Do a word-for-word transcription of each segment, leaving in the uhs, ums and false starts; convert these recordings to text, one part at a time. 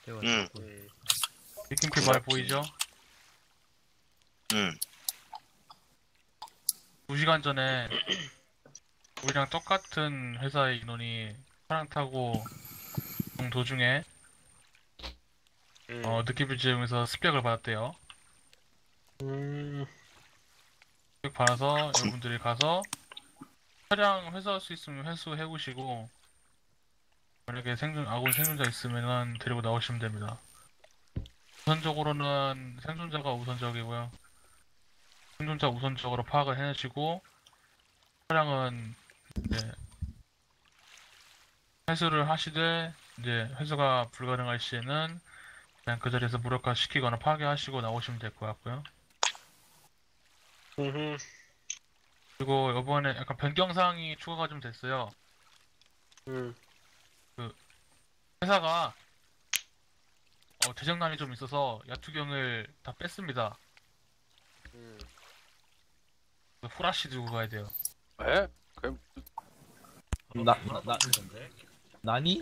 응. 느낌표 말 보이죠? 응. 두 시간 전에 우리랑 똑같은 회사의 인원이 차량 타고 온 도중에 음. 어, 느낌표 지점에서 습격을 받았대요. 음. 습격 받아서 여러분들이 가서 차량 회수할 수 있으면 회수해 보시고 만약에 생존, 아군 생존자 있으면 데리고 나오시면 됩니다. 우선적으로는 생존자가 우선적이고요. 생존자 우선적으로 파악을 해내시고 차량은 이제 회수를 하시되 이제 회수가 불가능할 시에는 그냥 그 자리에서 무력화 시키거나 파괴하시고 나오시면 될 것 같고요. 음. 그리고 이번에 약간 변경사항이 추가가 좀 됐어요. 음. 회사가 어, 재정난이 좀 있어서 야투경을 다 뺐습니다. 음. 그래서 후라시 들고 가야 돼요. 에? 그럼 나, 나, 나, 나니?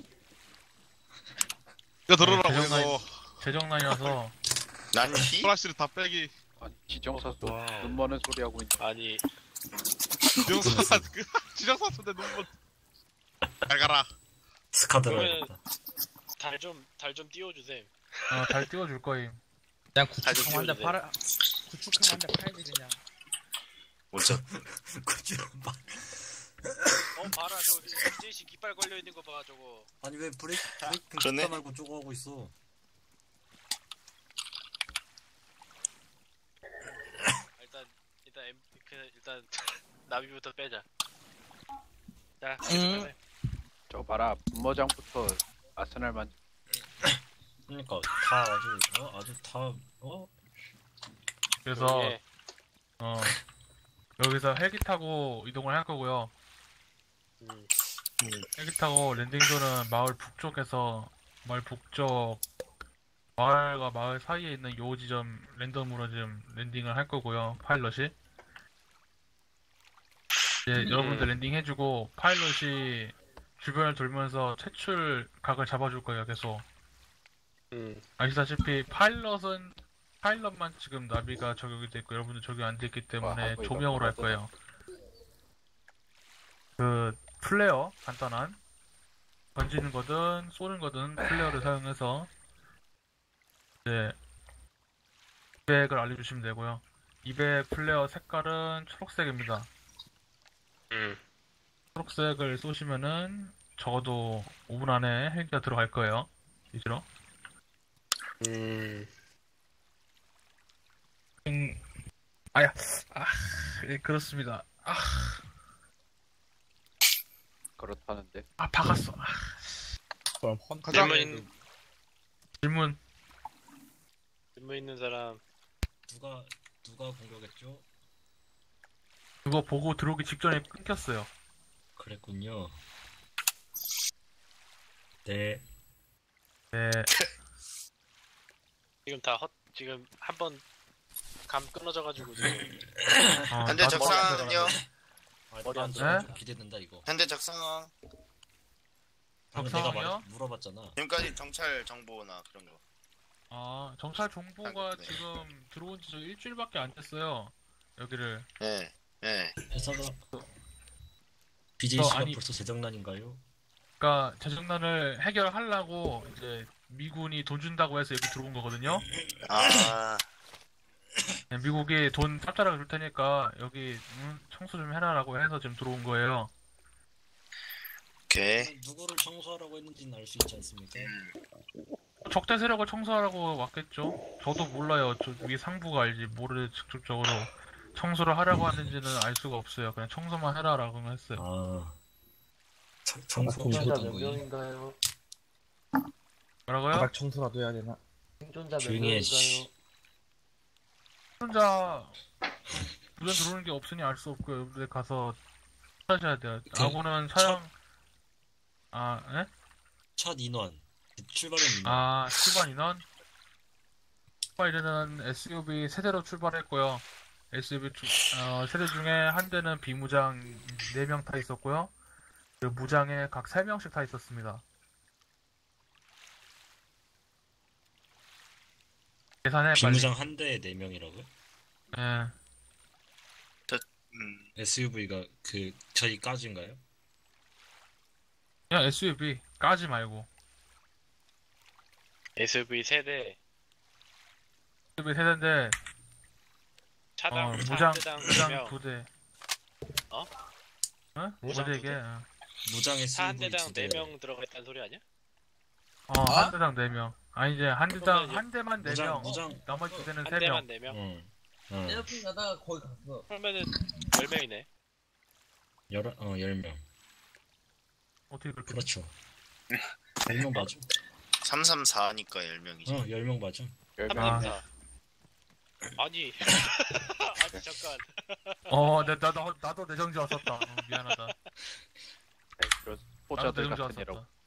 이거 들어라 네, 재정난이- 이거 재정난이라서 난시? 플라시를 다 빼기. 아니 지정사수 와우. 눈 머는 소리 하고 있네. 아니 지정사 그 지정사수인데 눈물. 잘 가라. 스카 그러면 들어야겠다. 달 좀 달 좀 띄워주세요. 어, 잘 띄워줄 거임. 그냥 잘 구축함 좀 한대 띄워주세요. 팔아, 구축함 한대 팔지, 그냥. 뭐죠? 그죠? 막- 어 봐라 저 이제씨 깃발 걸려 있는 거 봐 저거. 아니 왜 브레이크 브레이크 그러네. 기타 말고 쪼고 하고 있어? 일단 일단 엠, 그 일단 나비부터 빼자. 자, 응. 계속하세요. 저 봐라 분모장부터 아스날만. 그러니까 다 아주 어 아주 다 어? 그래서 예. 어, 여기서 헬기 타고 이동을 할 거고요. 음. 헬기 타고 랜딩존은 마을 북쪽에서 마을 북쪽 마을과 마을 사이에 있는 요 지점 랜덤으로 지금 랜딩을 할 거고요. 파일럿이 이제 여러분들 랜딩 해주고 파일럿이 주변을 돌면서 퇴출 각을 잡아줄 거예요. 계속 음. 아시다시피 파일럿은 파일럿만 지금 나비가 적용이 됐고 여러분들 적용 안 됐기 때문에 하고 조명으로 할 이거 거예요. 그 플레어 간단한 던지는 거든 쏘는 거든 플레어를 사용해서 이제 이백을 알려주시면 되고요. 이백 플레어 색깔은 초록색입니다. 음. 초록색을 쏘시면은 적어도 오 분 안에 헬기가 들어갈 거예요. 이지로. 음. 음, 아야, 아, 예, 그렇습니다. 아, 그렇다는데. 아, 박았어. 아, 그럼 헌, 가자. 질문 질문. 질문 있는 사람. 누가 누가 공격했죠? 그거 보고 들어오기 직전에 끊겼어요. 그랬군요. 네. 네, 지금 다 헛 지금 한 번 감 끊어져가지고 지금 어, 현재 나도 적상은요? 아, 머리 안 나 돼? 좀 기대된다 이거. 현재 적상 방금 내가 적상이요? 말 물어봤잖아. 지금까지 정찰 정보나 그런 거. 아, 정찰 정보가 네. 지금 들어온 지 저 일주일밖에 안 됐어요. 여기를. 예, 예. 회사가 비제이씨가 아니- 벌써 재정난인가요? 그러니까 재정난을 해결하려고 이제 미군이 돈 준다고 해서 여기 들어온 거거든요. 아, 네, 미국이 돈 짭짤하게 줄 테니까 여기 음, 청소 좀 해라라고 해서 지금 들어온 거예요. 오케이. 누구를 청소하라고 했는지는 알 수 있지 않습니까? 적대 세력을 청소하라고 왔겠죠. 저도 몰라요. 저 위에 상부가 알지. 뭐를 직접적으로 청소를 하라고 하는지는 알 수가 없어요. 그냥 청소만 해라라고 했어요. 아 청- 청소 생존자 어떤 몇 거예요? 명인가요? 뭐라고요? 바닥 청소라도 해야 되나? 생존자 몇 조용히 해, 명인가요? 씨. 혼자 부전 들어오는 게 없으니 알 수 없고요. 여러분들 가서 찾아야 돼요. 그, 아군은 차량 아, 예? 첫 인원 출발은 인원. 아, 출발 인원? 출발 인원은 에스유브이 세대로 출발했고요. 에스유브이 어, 세대 중에 한 대는 비무장 네 명 타 있었고요. 그리고 무장에 각 세 명씩 타 있었습니다. 계산해 빨리. 비무장 한 대에 네 명이라고요? 예. 음. 에스유브이가 그 저희까지인가요? 그냥 에스유브이 까지 말고. 에스유브이 세대 에스유브이 세대인데 차당 어, 차 무장 한 대당 무장 명 두 대. 어? 어? 무장 두 두 대? 대? 어, 무장 차 한 에스유브이 대당 두 대. 네 명 들어가 있다는 소리 아니야? 어, 한 대당 네 명. 아니 이제 한 대당 그러면 한 대만 네 무장 명. 무장 나머지 두 대는 한 세 명. 대만 네 명? 응. 응. 에어컨 가다가 거기 갔어. 그러면은 열 명이네. 열어 어열 명. 어떻게 그렇게? 그렇죠. 열 명 맞아. 삼삼사니까 열 명이지. 어 열 명 맞아. 아. 삼십사. 아니. 아니 잠깐. 어, 나, 나, 나, 나도 내정지 왔었다. 어, 미안하다. 그런 나도 포자들 내정지 같은 애라고. 왔었다.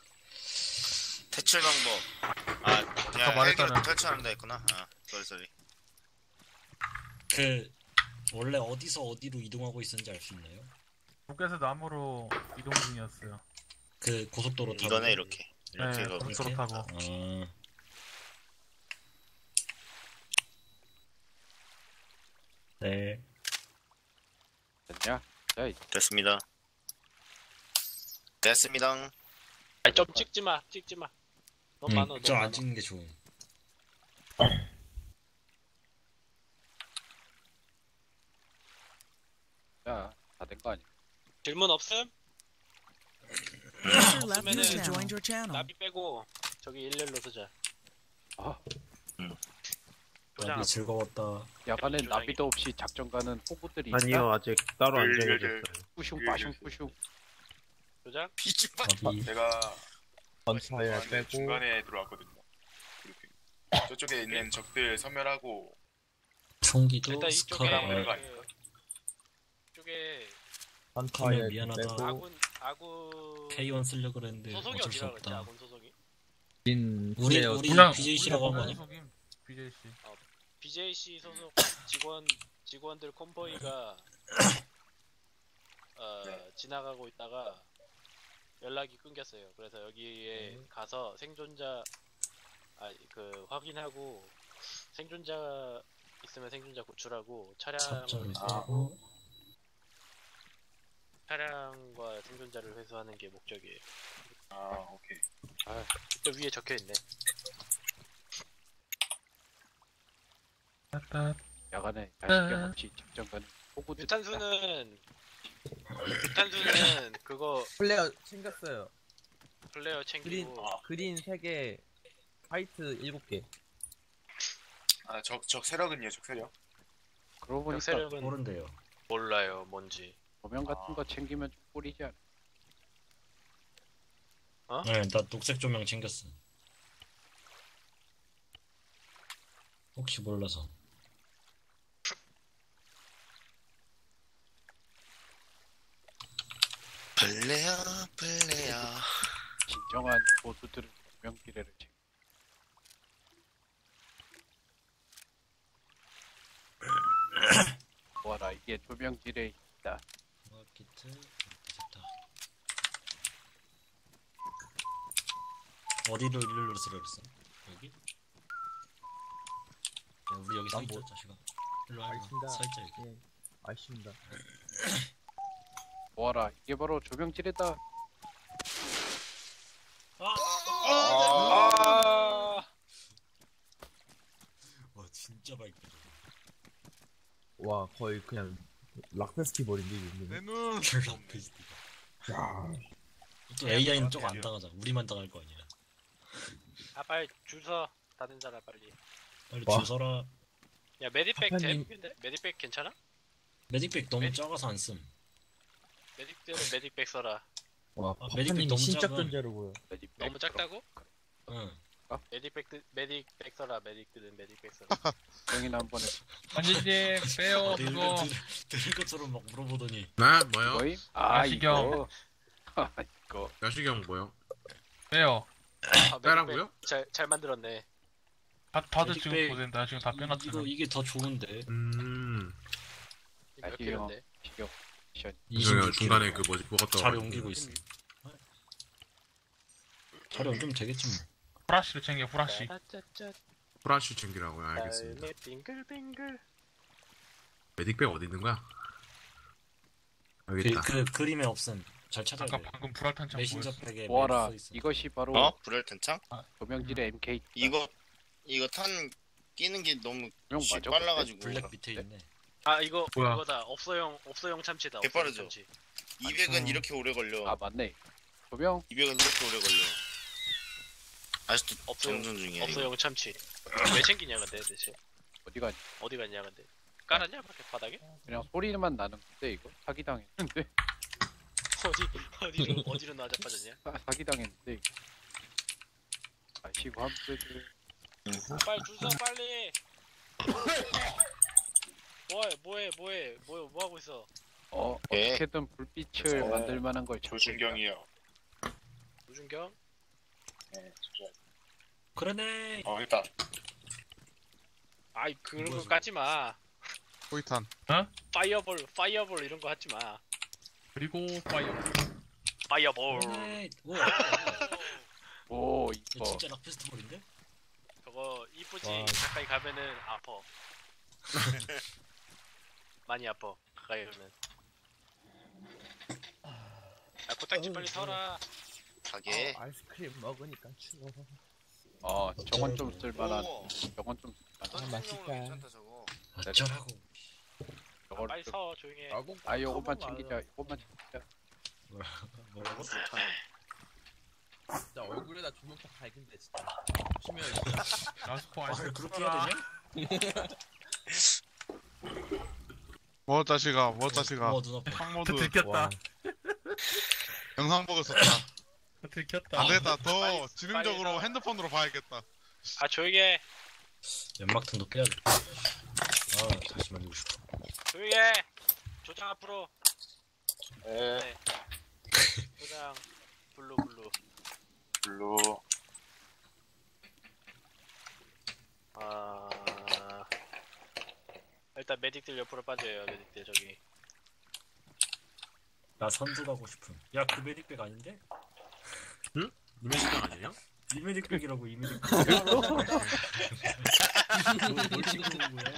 퇴출 방법. 아, 그냥 아까 말했잖아. 헬기로 탈출한다 했구나. 아, 쏘리 쏘리. 그 원래 어디서 어디로 이동하고 있었는지 알 수 있나요? 북에서 남으로 이동 중이었어요. 그 고속도로 타고. 이거네 이렇게. 이렇게 네, 가고. 고속도로 이렇게? 타고. 아. 네. 됐냐? 야, 이 됐습니다. 됐습니다. 아니 좀 찍지 마. 찍지 마. 너무 많아. 너무 저안 많아. 찍는 게 좋은. 야, 다 된 거 아니야? 질문 없음? User left 없으면은 user joined your channel. 나비 빼고 저기 일렬로 쓰자. 아, 도장 나비 즐거웠다. 야간엔 주장이- 나비도 없이 작전 가는 호구들이 아니요, 아직 따로 안 그, 그, 정해졌어요. 뿌슝 그, 빠슝 그, 뿌슝. 도장? 비지마. 나비. 제가 전차에 중간에, 빼고 중간에 들어왔거든요. 브리핑. 저쪽에 있는 적들 섬멸하고 총기도 일단 스카. 이쪽에 어. 그- 이쪽에 전차에 그러면 미안하다. 빼고 아군 아군 K 원 쓰려 그랬는데 소속이 어쩔 수 어디라 그랬지? 없다. 아군 소속이? 빈 우리 플레이어 우리 그냥 비제이씨라고 한 거 아니야? 비제이씨. 비제이씨 소속 직원 직원들 콤보이가 어, 네. 지나가고 있다가 연락이 끊겼어요. 그래서 여기에 가서 생존자 아 그 확인하고 생존자 있으면 생존자 구출하고 차량을 잡점을 아, 빼고 차량과 생존자를 회수하는 게 목적이에요. 아 오케이. 아, 저 위에 적혀 있네. 따따. 야간에 야식견 없이 작전 가는 호구들. 유탄수는 유탄수는 그거 플레이어 챙겼어요. 플레이어 그린 챙기고 그린 세 개, 화이트 일곱 개. 아적적 세력은요 적 세력. 그러고 보니까 세력은 모른대요. 몰라요 뭔지. 조명 같은 아. 거 챙기면 좀 꿀이지 않아? 네, 나 녹색 조명 챙겼어. 혹시 몰라서. 블레야 블레야. 진정한 보수들은 조명기래를 챙겨. 보아라, 이게 조명지뢰 있다. 마켓트 됐다. 어디로 일로 쓰라 그랬어? 여기? 야, 우리 여기 서 난 있자, 뭐- 자식아. 일로 와, 일로 알겠습니다. 와. 서 있자 여기. 예, 아쉽습니다. 보아라, 이게 바로 조명지뢰다. 아, 와, 진짜 밝다. 와 거의 그냥 락 페스티벌인데 이게. 내눈 락페스티벌. 야, 또 에이아이는 저거 안 당하자. 우리만 당할 거 아니야. 아 빨리 줄 서. 다른 사람 빨리. 빨리 와. 줄 서라. 야 메디백 아빠님. 돼? 메디백 괜찮아? 메딕백 너무 메딕- 작아서 안 씀. 메딕들은 메딕백 써라. 와 아, 메딕백 파파님이 너무 신적 작아. 존재로 보여. 너무 작다고? 응. 메딕백 메딕백 써라. 메딕들은 메딕백 써라. 병이나 한 번에 완전님 빼요 아, 늙은 그거. 들- 늙은 것처럼 막 물어보더니. 네? 뭐요? 거의? 아, 야시경. 이거. 아, 이거. 야시경 뭐요? 빼요. 아, 빼라고요? 메딕백 잘, 잘 만들었네. 다, 다들 지금 메딕백- 보세요. 나 지금 다 이거 빼놨잖아. 이게 더 좋은데. 음. 몇 야시경. 킬로인데? 시경. 미션. 이거 중간에 그 뭐지 그거 갖다 자리 옮기고 있어. 자리 옮기면 되겠지 뭐. 후라시를 챙겨 후라시. 짜짜짜. 프라슈 챙기라고요. 알겠습니다. 달매 빙글빙글. 메딕백 어디 있는 거야? 여기 그, 있다. 그 그림에 없음. 잘 찾아야 아까 돼. 방금 불알탄창 메신저 보였어. 백에 보아라, 메딕 써있어. 이것이 바로 어? 불혈탄창? 조명질의 엠케이. 이거 이거 탄 끼는 게 너무 조명 씨, 맞아? 빨라가지고 블랙 밑에 있네. 아 이거 뭐야? 그거다. 없어용 없어용 참치다. 없어용 개빠르죠? 참치. 이백은 음. 이렇게 오래 걸려. 아 맞네. 조명 이백은 이렇게 오래 걸려. 아직도 없어용 정전 중이야. 이거. 없어용 참치. 왜 챙기냐 근데 대체 어디가 어디 갔냐 근데 깔았냐 밖에 바닥에? 그냥 소리만 나는 건데 이거 사기당했는데 어디 어디로 어디로 나자빠졌냐? 사- 사기당했는데 이거. 아시고 함수들 빨리 줄서 빨리. 뭐해 뭐해 뭐해 뭐 뭐 하고 있어? 어 예. 어떻게든 불빛을 어, 만들 만한 걸 찾고 있다. 조준경이요. 우준경? 네, 조준. 그러네. 어 일단 아이 그런 거 뭐지? 까지 마. 포이탄. 파이어볼 파이어볼 이런 거 하지 마. 그리고 파이어. 파이어볼. 그러네. 오, 오 이거 이뻐. 진짜 락페스티벌인데? 저거 이쁘지. 와. 가까이 가면은 아파. 많이 아파. 가까이 가면. 아 코딱지 빨리 서라. 가게. 어, 아이스크림 먹으니까 추워. 어 저건 좀 쓸만한. 오, 저건 좀 쓸만한. 맛있다. 던진용으로 괜찮다 저거. 어쩌라고. 저걸 빨리 좀- 서 조용히 해. 아고, 아 요것만 커버가 챙기자. 요것만 챙기자. 뭐라고? 진짜 얼굴에다 조명 딱 밝은데 진짜. 조심해야 진짜. 라스코 아, 아이스 그렇게 해야 되냐? 뭐 자식아 뭐 자식아 어, 눈 아파. 상모드 들켰다. 영상 보고 있었다. 들켰다. 안 되겠다. 빨리 더 지능적으로 서. 핸드폰으로 봐야겠다. 아 조용히 해. 연막탄도 깨야겠다. 아, 다시 만들고 싶어. 조용히 해. 조장 앞으로. 에 조장 블루 블루. 블루 아 일단 메딕들 옆으로 빠져요. 메딕들 저기. 나 선두 가고 싶음. 야, 그 메딕백 아닌데? 님의 식당 아니에요? 이 메딕백이라고, 이 메딕백. 뭘 찍는 거야?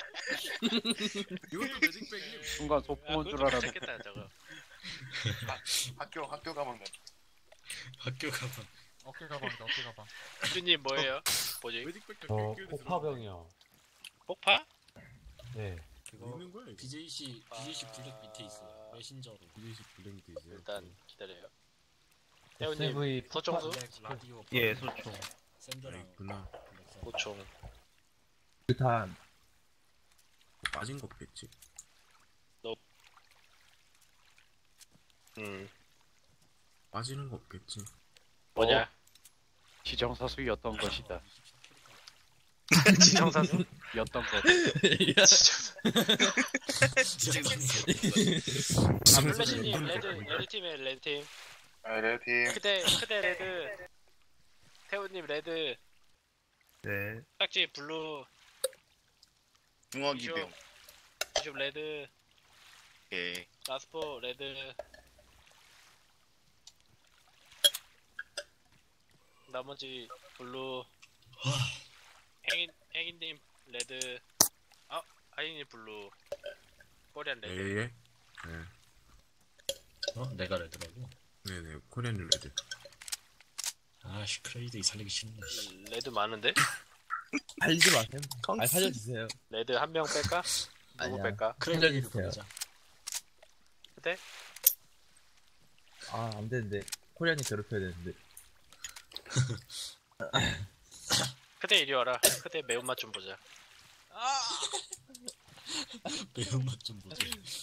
이것도 메딕백이. 순간 아, 소풍 온줄 그것도 알았는데. 괜찮겠다 저거. 학교 학교 가면 학교 가면. 어깨 가방이다. 어깨 가방. 주님 뭐예요? 뭐지? 메딕백 어, 폭파병이요. 폭파? 네. 그거 있는 거야 이거. 비제이씨, 비제이씨 블랙 밑에 있어. 메신저로. 이십 블랙 밑에 있어요. 일단 기다려요. 태훈님 에스브이 서정수 블랙 라디오. 예, 소총. 아, 샌드랑. 있구나. 블랙 샌드. 보총. 일단 빠진 거겠지. 음 빠지는 거 없겠지. 뭐냐? 지정사수였던 것이다. 지정사수? 였던 것. 아 블레시님 레드 레드팀에 레드팀. 아, 레드팀 크대 크대 레드. 태훈님 레드. 네. 딱지 블루. 붕어기병. 비숍 레드. 오케이. 라스포 레드. 나머지 블루. 행인 행인님 레드. 아 하인님 블루. 코리안 레드. 예예. 네. 어? 내가 레드라고? 네네. 코리안 레드. 아씨, 크레이드 살리기 싫네. 씨. 음, 레드 많은데? 살리지 마세요. 아 살려주세요. 레드 한 명 뺄까? 누구 아니야. 뺄까? 크레이드를 살려주세요. 보내자. 그때? 아 안 되는데 코리안이 괴롭혀야 되는데. 그때 이리 와라. 그때 매운맛 좀 보자. 매운맛 좀 보자.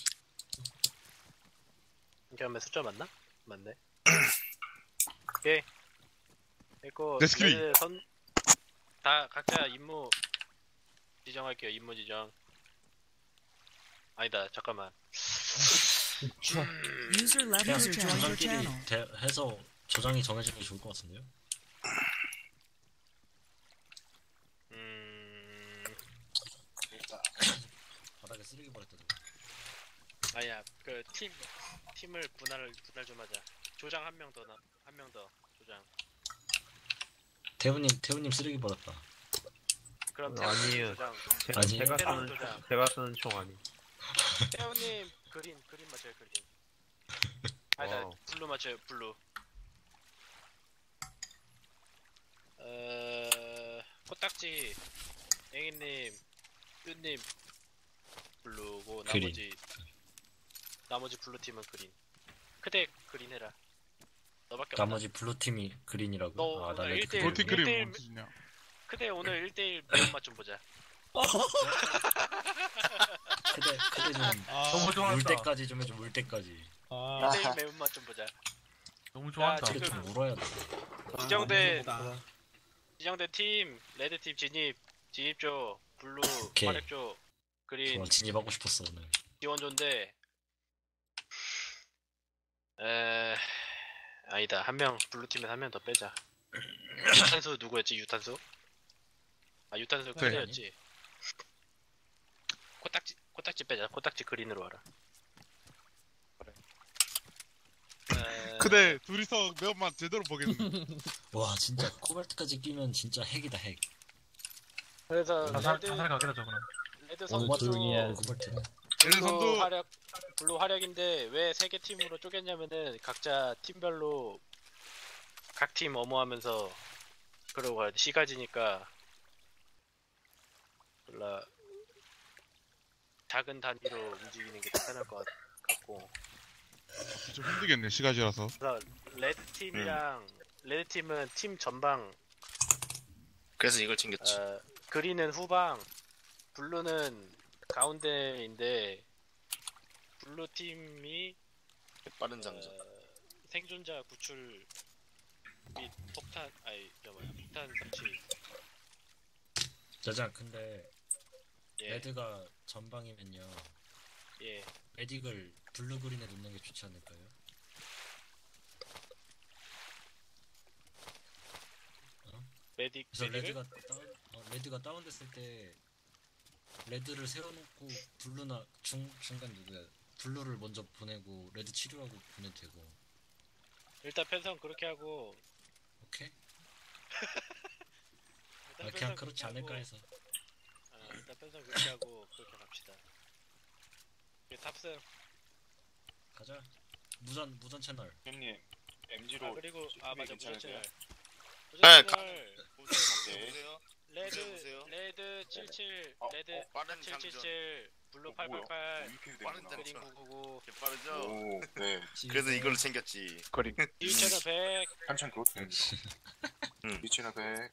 이렇게 하면 숫자 맞나? 맞네. 오케이. 됐고 데스크리. 레드 선... 다 각자 임무 지정할게요. 임무 지정. 아니다. 잠깐만. User left 그냥 your channel. Your 조장끼리 channel. 대, 해서 조장이 정해지는 게 좋을 것 같은데요? 음... 바닥에 쓰레기 버렸다. 아니야. 그 팀 팀을 분할 분할 좀 하자. 조장 한 명 더 나. 한 명 더. 조장. 태훈님, 태훈님 쓰레기 버렸다. 그럼 어, 태훈님 아니에요. 조장. 제가 아니. 제가 새로운 쓰는 조장. 제가 쓰는 총 아니. 태훈님 그린 그린 맞아요 그린. 아니다 와우. 블루 맞아요 블루. 어 코딱지 앵이님 뚜님 블루고 그린. 나머지 나머지 블루 팀은 그린. 크대 그린 해라. 너밖에 없다. 나머지 블루 팀이 그린이라고. 너 아, 나 오늘 레드 일대일 도티 그린. 일대일 그림 뭔 뜻이냐? 크대 오늘 일 대일 매운맛 좀 보자. 크대 크대 좀 너무 좋아한다. 물 때까지 좀 해줘. 물 때까지. 아, 일 대일 매운맛 좀 보자. 너무 좋아한다. 지금- 크대 좀 울어야 돼. 지정된 지정된 팀 레드 팀 진입 진입조 블루 오케이. 화력조 그린 저 진입하고 싶었어 오늘. 지원조인데 에 아니다 한 명 블루 팀에 한 명 더 빼자. 유탄수 누구였지 유탄수? 아 유탄수 네. 그대였지. 코딱지 코딱지 빼자. 코딱지 그린으로 와라. 에, 근데 둘이서 매운맛 제대로 보겠네. 와 진짜 코발트까지 끼면 진짜 핵이다 핵. 그래서 자살 레드 자살 가게라 저거는. 레드 오늘 선수 조용히 해. 코발트. 얘네 블루 선수 화력 블루 화력인데 왜 세 개 팀으로 쪼갰냐면은 각자 팀별로 각 팀 엄호하면서 그러고 가야 돼. 시가지니까 몰라 작은 단위로 움직이는 게 더 편할 것 같- 같고. 좀 힘들겠네 시가지라서. 그래서 레드 팀이랑 레드 팀은 팀 전방, 그래서 이걸 챙겼지. 어, 그린은 후방, 블루는 가운데인데 블루 팀이 빠른 장전. 어, 생존자 구출 및 폭탄 아니 저 뭐야 폭탄 설치. 짜장 근데 예, 레드가 전방이면요. 예. 메딕을 블루 그린에 놓는 게 좋지 않을까요? 메딕 그래서 메딕을 레드가 다운, 어, 레드가 다운됐을 때 레드를 세워놓고 블루나 중 중간 누구야? 블루를 먼저 보내고 레드 치료하고 보내도 되고. 일단 편성 그렇게 하고 오케이? 일단 아, 편성 그냥 그렇지 그렇게 않을까 하고, 해서. 어, 일단 편성 그렇게 하고 그렇게 갑시다. 그 탑승. 가자. 무전 무전 채널. 형님 엠지로 아 그리고 아 맞아 무전 채널. 네, 무전 가- 채널 네. 레드 보세요. 레드 칠십칠 어, 레드 어, 빠른 장전. 칠칠칠 블루 어, 뭐야? 팔팔팔 이렇게 빠른 되는구나. 그린 구구구 이게 빠르죠? 오, 네. 그래서 이걸로 챙겼지. 그린 이 채널 백 한참 그렇게 됩니다. 응. 미치나 백.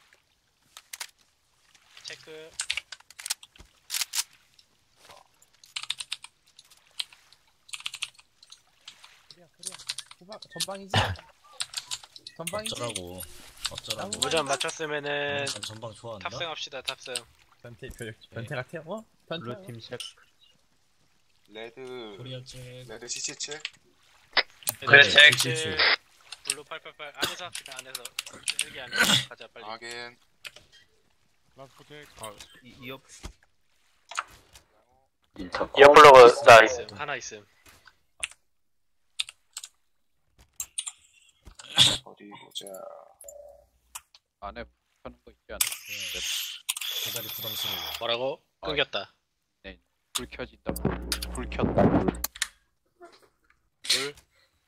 체크. 전방이지. 전방이지. 어쩌라고. 어쩌라고. 무전 맞췄으면은 난 전방 좋아한다. 탑승합시다 탑승. 변태 변태 같아? 어? 블루 팀 셰프. 레드 코리아 잭. 레드 씨씨칠. 그래 네, 칠 칠칠. 블루 팔팔팔 안에서 합시다 안에서 여기 안에서 가자 빨리. 아겐 라스포텍. 이 이업 이어플러그 나 있음 하나 있음. 어디 보자. 안에 펴는 거 있지 않아? 네. 대가리 부담스러워. 뭐라고? 끊겼다. 불 켜진다. 불 켰다. 불. 불.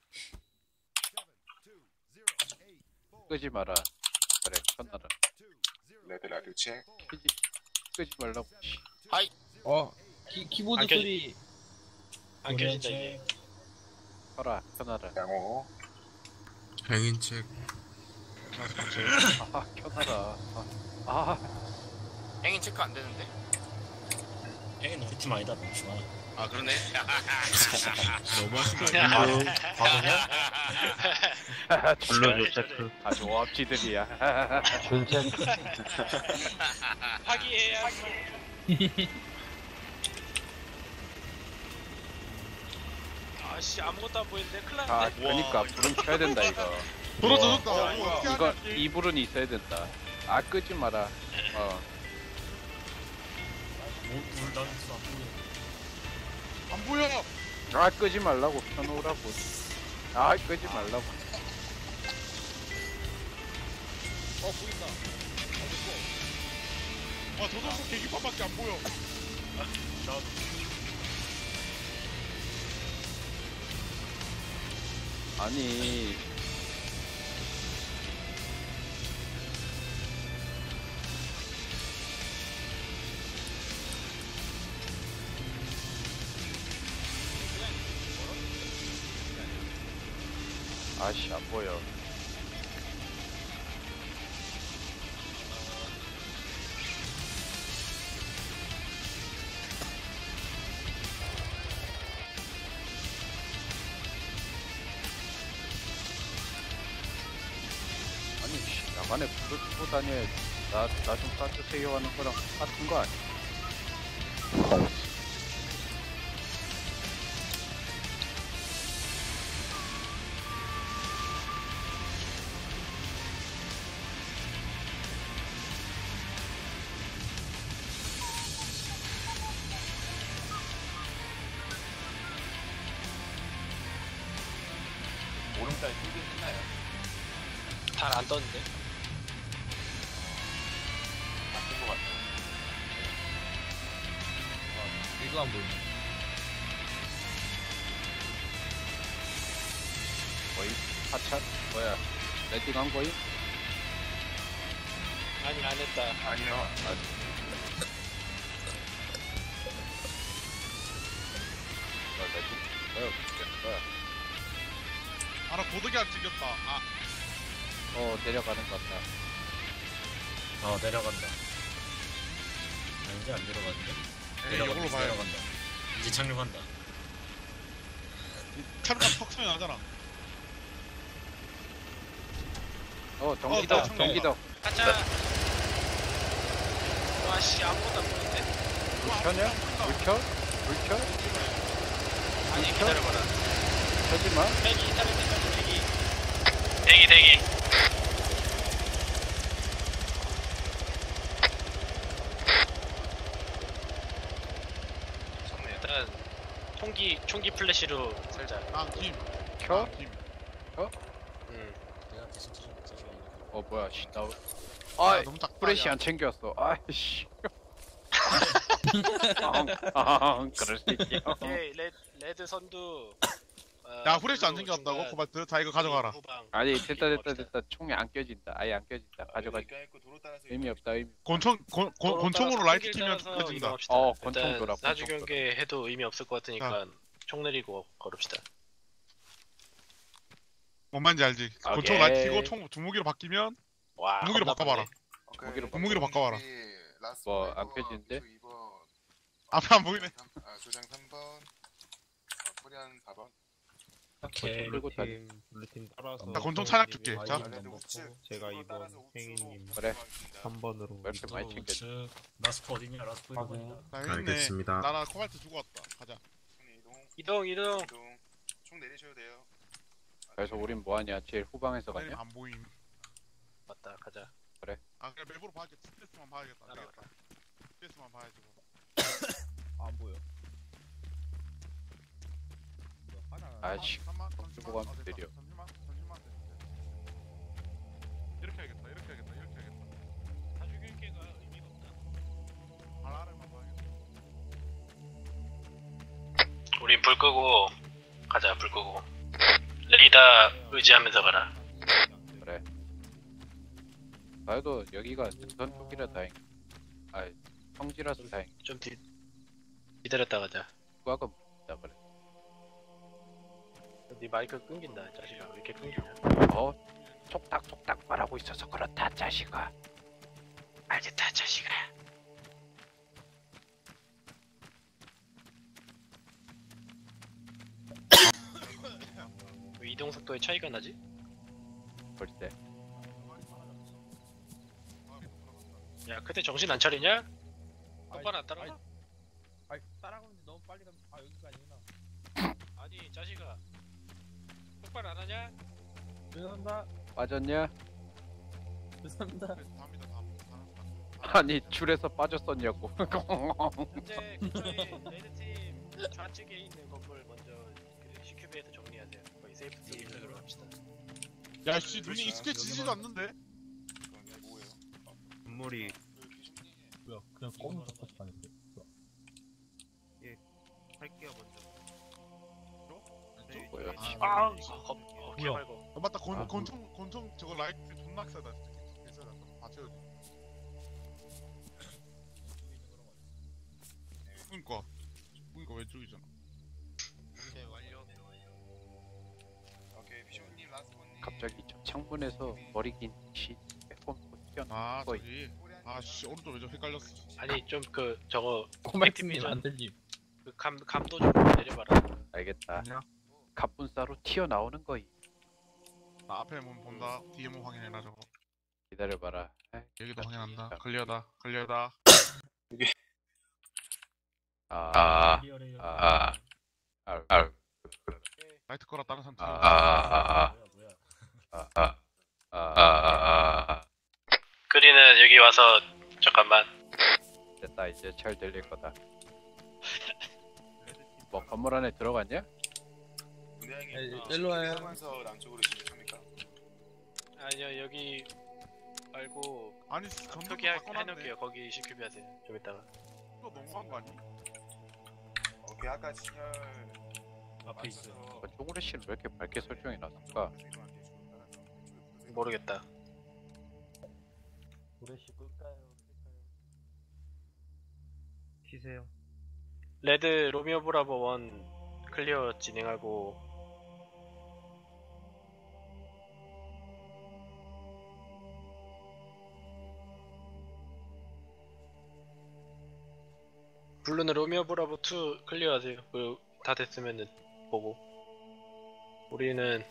끄지 마라. 그래 켰나라. 레드 라디오 체. 끄지 끄지 말라고. 씨. 어 키, 키보드 안 켜- 소리 안 코리아 켜진다 이게. 잭. 켜라 켜놔라. 양호. 행인책. 아 켜놔라. 아, 아 행인 체크 안 되는데? 에이 우리 팀 아니다 멈추마. 아 그러네. 너무 하시면 과거냐? 블루 체크. 아주 오합지들이야. 준체. 화기애애. 아씨 아무것도 안 보이는데 큰일 아 났네. 그러니까 불은 켜야 된다 이거. 부러졌다. 와. 이거 어떻게 이거 하냐? 이 불은 있어야 된다. 아 끄지 마라. 어. 뭐물 나는 안 보여. 안 보여. 아 끄지 말라고 켜놓으라고. 아 끄지 말라고. 어 보인다. 와 저도 계기판밖에 안 보여. 아니 아씨 안 보여. 아니 씨, 야간에 불을 끄고 다녀야지. 나나 좀 따주세요 하는 거랑 똑같은 거 아니야? 오름달 뚫긴 했나요? 달 안 떴는데. 안뜬것 같아요. 이거 안 보이네. 거의 하차 뭐야 레딩 한 거임? 아니 안 했다. 아니요. 나 레딩 뭐야 뭐야 아나 고데기 안 찍혔다. 아 어 내려가는 것 같다. 어 내려간다. 아닌데 안 내려가는데? 에이 이걸로 봐요. 내려간다. 이제 착륙한다. 차가 턱 소리 나잖아. 어 어, 전기덕 나 전기덕 가자. 와씨 아무것도 안 보이는데. 불 켜냐? 불 켜? 불 켜? 아니 기다려봐라. 켜지마. 대기 인터넷 대기. 대기 대기. 일단 총기 총기 플래시로 살자. 아김 켜? 김. 음. 내가 대신 찾아먹자 어 뭐야 씨 나. 아 아 너무 딱 프레시 안 챙겼어. 아이씨. 아, 그럴 수 있지. 오케이 레 레드 선두. 어, 야 후레쉬 안 블루 챙겨왔다고 중간, 코발트? 자 이거 가져가라. 후방. 아니 이렇게 됐다 됐다 먹읍시다. 됐다. 총이 안 껴진다. 아예 안 껴진다. 가져가. 껴있고 도로 따라서 의미 없다 의미. 권총 권, 권, 도로 권총으로 따라서 라이트 길 키면 따라서 켜진다. 이동합시다. 어, 권총 일단 돌아, 권총 사주 경계 해도 의미 없을 것 같으니까 총 내리고 걸읍시다. 뭔 말인지 알지? 오케이. 권총 라이트 키고 총 주무기로 바뀌면 와. 무기로 겁나 바꿔봐라. 빠르네. 무기로 오케이. 무기로 바꿔봐라. 라스트 뭐, 파이버, 안 펴지는데? 기수 이 번, 앞에 안 보이네. 삼- 아, 조장 삼 번, 어, 코리안 사 번. 오케이. 끌고 다니. 블루팀 블루팀 따라서. 나 권총 찬약 줄게. 자. 레드 우측, 제가 도로 이 번, 따라서 우측으로 팽이님 그래. 들어가겠습니다. 삼 번으로. 왜 이렇게 많이 챙겼지? 우측 라스프 어디냐? 라스프 일 번이다. 자 여기 있네. 알겠습니다. 나나 코발트 주고 왔다. 가자. 이동, 이동 이동. 이동. 총 내리셔도 돼요. 그래서 우린 뭐하냐? 제일 후방에서 내리면 가냐? 안 보임. 맞다 가자. 아 그냥 맵으로 봐야겠다. 스페이스만 봐야겠다. 안 되겠다. 스페이스만 봐야지. 뭐. 안 보여. 아이씨, 잠깐만, 들고 가면 어, 됐다. 느려. 잠시만, 잠시만. 이렇게 해야겠다. 이렇게 해야겠다. 이렇게 해야겠다. 사주 경계가 의미가 없다. 발 아래만 봐야겠다. 우린 불 끄고 가자. 불 끄고. 레이더 의지하면서 가라. 그래. 그래도 여기가 능선 쪽이라 다행. 아, 성지라서 다행. 좀 뒤, 기다렸다 가자. 후각은 못다 그래. 네 마이크 끊긴다. 자식아 왜 이렇게 끊기냐? 어? 톡닥톡닥 말하고 있어서 그렇다 자식아. 알겠다 자식아. 왜 이동 속도에 차이가 나지? 볼때 야 그때 정신 안 차리냐? 똑바로 안 따라가? 아 따라가는데 너무 빨리 가면 아 여기가 아니구나. 아니 자식아 똑바로 안 하냐? 죄송합니다. 빠졌냐? 죄송합니다. 스페이스 다입니다. 다. 아니 줄에서 빠졌었냐고. 현재 근처에 레드팀 좌측에 있는 건물 먼저 그 시큐비에서 정리하세요. 거의 세이프티 일로 갑시다. 야, 씨 눈이 익숙해지지도 않는데. 그건 뭐예요? 건물이 뭐야 그냥 껌 덮어서 가는데. 할게요 먼저. 뭐야? 아, 어, 어, 개발고. 아, 맞다 권, 아. 권총 권총 저거 라이트 존나 세다 진짜 개쎄다. 받쳐야지. 그니까 그니까 왼쪽이잖아. 오케이 완료. 오케이 비쇼님 라스코님. 갑자기 저 창문에서 머리 긴 시 빼꼼 튀어나와. 아 저기 아씨 오른쪽 왼쪽 헷갈렸어. 아니 좀 그 저거 코멘트님 안 들림. 그감 감도 좀 내려봐라. 알겠다. 갑분싸로 튀어나오는 거이. 나 앞에 몸 본다. 뒤에 몸 확인해라 저거. 기다려봐라. 에이, 여기도 확인한다. 걸려다 걸려다. 아, 아, 리얼해요. 아, 아, 아, 라이트 거라 다른 사람 뒤에. 아, 아, 뭐야 뭐야. 아, 아, 아, 아, 아. 그리는 여기 와서 잠깐만. 됐다. 이제 잘 들릴 거다. 뭐 건물 안에 들어갔냐? 문양이 에, 일로 와요. 하면서 남쪽으로 진입합니까? 아니요 여기 말고 아니 전부 저기 하- 해놓을게요. 거기 시큐비 하세요. 좀 이따가. 이거 너무한 거 아니야? 오케이 아까 진열 앞에 있어요. 어, 쪼그레 씨는 왜 이렇게 밝게 설정해 놨을까? 모르겠다. 도레시 끌까요? 쉬세요. 레드 로미오 브라보 원 클리어 진행하고 블루는 로미오 브라보 투 클리어하세요. 그 다 됐으면은 보고 우리는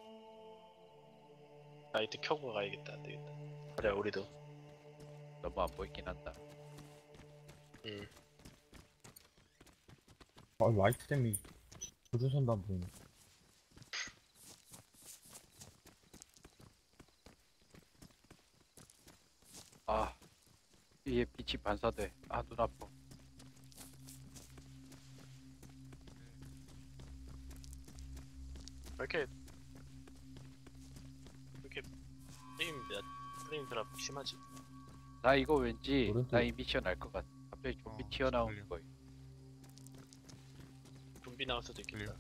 라이트 켜고 가야겠다. 안 되겠다. 그래 우리도. 너무 안 보이긴 한다. 음. 아 라이트 댐이 조준선도 안 보이네. 아, 위에 빛이 반사돼. 아, 눈 아파. 왜 이렇게 왜 이렇게 프레임 몇 프레임 드랍 심하지? 나 이거 왠지 오른쪽. 나 이 미션 알 것 같아. 갑자기 좀비 어, 튀어나오는 걸려. 거야. 좀비 나올 수도 있겠다.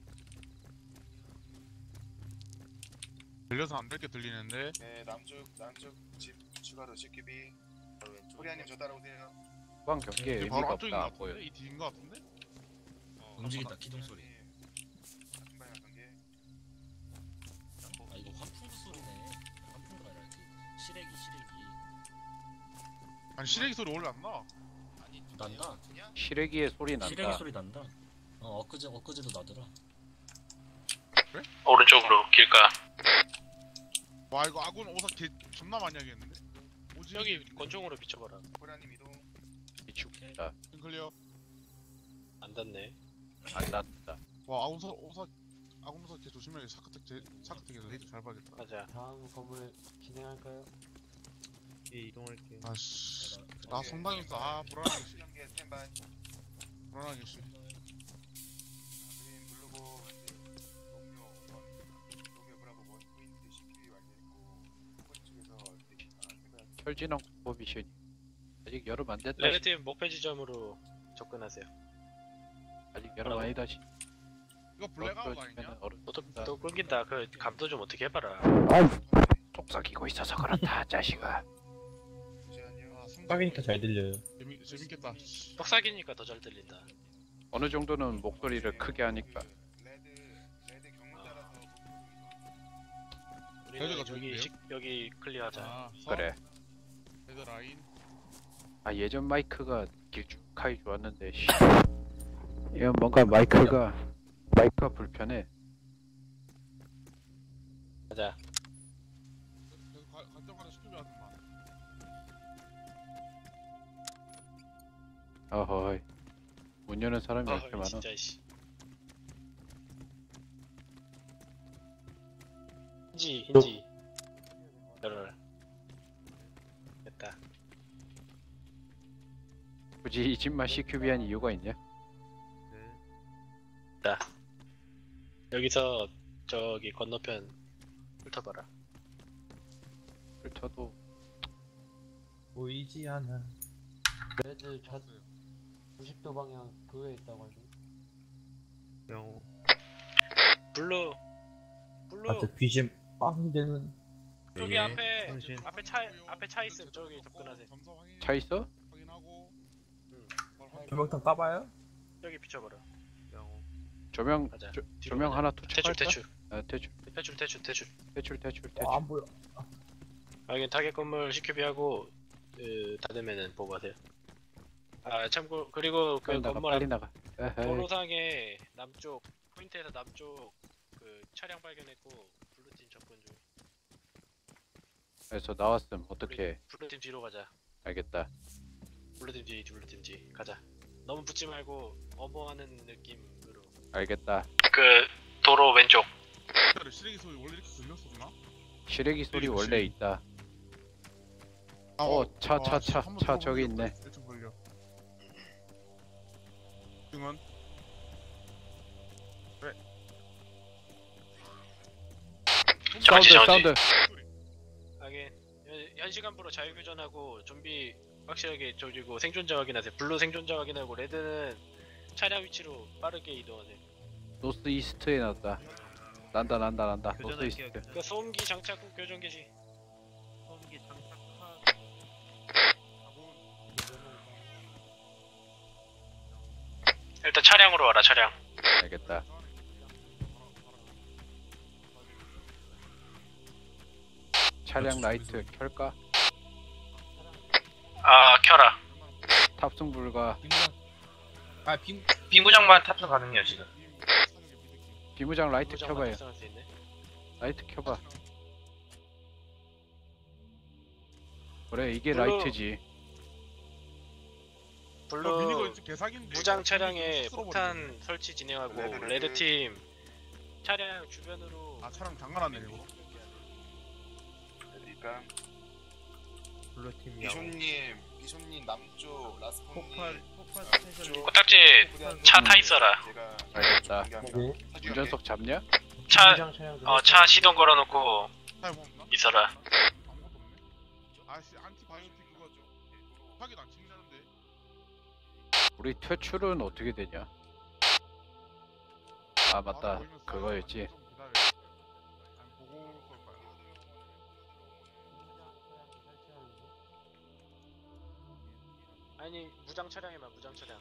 들려서 안 될 게 들리는데. 네 남쪽 남쪽 집 추가로 시큐비. 코리아님 저 따라오세요. 후방 경계에 이게 의미가 바로 앞쪽인 거 없다. 안 보여. 같은데? 이 뒤인 거 같은데? 어, 움직인다, 기동 소리. 같은 방향 관계. 아 이거 환풍구 소리네. 환풍구가 아니라 그 시래기 시래기. 아니 시래기 소리 원래 안 나. 난다. 시래기의 소리 난다. 시래기 소리 난다. 어 엊그제 엊그제도 나더라. 오른쪽으로 길가. 와 이거 아군 오사 개 존나 많이 하겠는데? 오지? 여기 권총으로 비춰봐라. 코리아님 이동. 비추다. 클리어. 안 닿네. 안 난다. 와 아군 사 오사 아군 오사 개 조심해. 샤크텍 제 샤크텍에서 레이드 잘 봐야겠다. 가자. 다음 건물 진행할까요? 예 이동할게요. 아씨 내가 그- 나 성당 있어. 아 불안하게 씨. 경계 스탠바이. 불안하게 씨. 그린 누르고 로미오 원 로미오 브라보 원 포인트 시큐비 완료했고 포인트 쪽에서 아 철진왕 국보 미션이 아직 여름 안 됐다. 레드팀 목표 지점으로 접근하세요. 아직 여름 아니다. 시. 이거 블랙아웃 아니냐? 얼음 또, 또 끊긴다. 그 감도 좀 어떻게 해봐라. 속삭이고 있어서 그렇다, 자식아. 잠시만요. 아 성당 빠기니까 잘 들려요. 재미 재밌겠다. 씨. 떡삭이니까 더 잘 들린다. 어느 정도는 목소리를 크게 하니까. 레드 레드 경로 따라서 우리는 레드가 여기 좋은데요? 식, 여기 클리어하자. 아 그래. 레드 라인. 아 예전 마이크가 길쭉하게 좋았는데 씨. 이건 뭔가 마이크가 마이크가 불편해. 가자. 계속 갈, 갈 때마다 시큐비 하더만. 어허이. 문 여는 사람이 왜 이렇게 아 많아? 진짜 씨. 힌지 힌지. 열어라. 됐다. 굳이 이 집만 시큐비한 이유가 있냐? 자. 여기서 저기 건너편 훑어봐라. 훑어도 보이지 않아. 레드 좌 구십 도 방향 교회에 있다고 알고. 영호. 블루 블루 아, 저 귀신 빵 되는. 저기 예. 앞에 당신. 앞에 차 앞에 차 있음. 저기 접근하세요. 차 있어? 조명탄 까봐요? 저기 비춰버려. 영호. 조명 가자. 조, 뒤로 조명 가자. 하나 대출 투척할까? 대출 아, 대출 대출 대출 대출. 대출 대출 대출. 어, 안 보여. 여기 타겟 건물 씨큐비하고 그 닫으면은 보고 하세요. 아 참고 그리고 그 빨리 나가 건물 빨리 나가. 에헤이. 도로상에 남쪽 포인트에서 남쪽 그 차량 발견했고 블루팀 접근 중. 그래서 나왔음 어떻게? 블루팀 뒤로 가자. 알겠다. 블루팀 뒤 블루팀 뒤 가자. 너무 붙지 말고 어머하는 느낌으로. 알겠다. 그 도로 왼쪽. 시래기 소리 원래 이렇게 들렸었나? 시래기 소리 원래 있다. 아, 어, 차, 아, 차, 씨, 차, 한번 차 들어보고 저기 싶다. 있네. 일좀 걸려. 등은 그래. 사운드 정지, 사운드. 하긴 현- 현 시간부로 자유교전하고 좀비 확실하게 조지고 생존자 확인하세요. 블루 생존자 확인하고 레드는 차량 위치로 빠르게 이동하세요. 노스 이스트에 났다. 난다 난다 난다. 노스 교전할게요. 이스트. 교전. 그 소음기 장착 후 교전 개시. 소음기 장착하. 일단 차량으로 와라 차량. 알겠다. 차량 라이트 켤까? 아 켜라. 탑승 불가. 아 빙. 빙구장만 탑승 가능해요 지금. 비무장 라이트 빙구장만 켜봐요. 탑승할 수 있네. 라이트 켜봐. 그래 이게 블루. 라이트지. 어, 미니거 블루 이제 개사기인데. 무장 차량에 쓸어버리네. 폭탄 설치 진행하고 레드, 레드. 레드 팀 차량 주변으로. 아 차량 장난하네 이거. 그러니까 블루팀 영호. 비쇼님, 비쇼님 남쪽, 라스코님 폭발 폭발 스페셜. 코딱지 차 타 있어라. 제가 알겠다. 네. 운전석 잡냐? 차 무장 차량 어 차 시동 걸어놓고 차에 뭐 없나? 있어라. 아무것도 없네. 아씨 안티바이오틱 그거죠. 확인 안 찍냐는데. 우리 퇴출은 어떻게 되냐? 아 맞다. 그거였지. 좀 기다려. 아니, 보고 쏠 거야. 아니 무장 차량에만 무장 차량.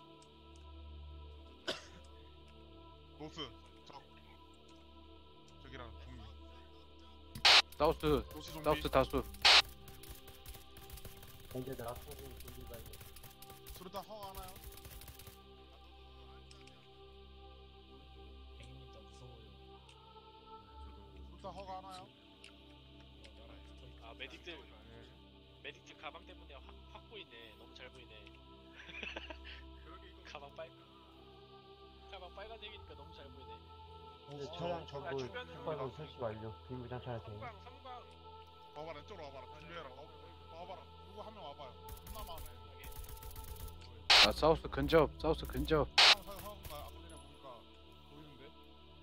노스 적 저기랑 중미. 사우스 노스 좀비. 사우스 다수. 현재 라스코님 준비가 있네. 수류탄 허가 하나요? 팽입니다. 무서워요. 수류탄 허가 하나요? 아 메딕들 메딕들 가방 때문에 확, 확 보이네. 너무 잘 보이네. 가방 빨 가방 빨간색이니까 너무 잘 보이네. 현재 어, 차량 아, 전부 주변으로 폭발물 설치 완료. 비무장 차량 대응. 삼광 삼광. 와봐라 이쪽으로 와봐라. 준비해라. 와- 와봐라. 누구 한 명 와봐요. 존나 많네. 아 사우스 근접 사우스 근접. 상상 상상 아까 전에 보니까 보이는데.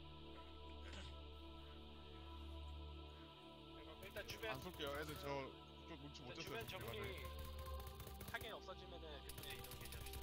일단 주변 안 쏠게요. 애들 저쪽 눈치 못 일단 챘어요. 주변 정리 타겟 없어지면은 그때 이동 개시합시다.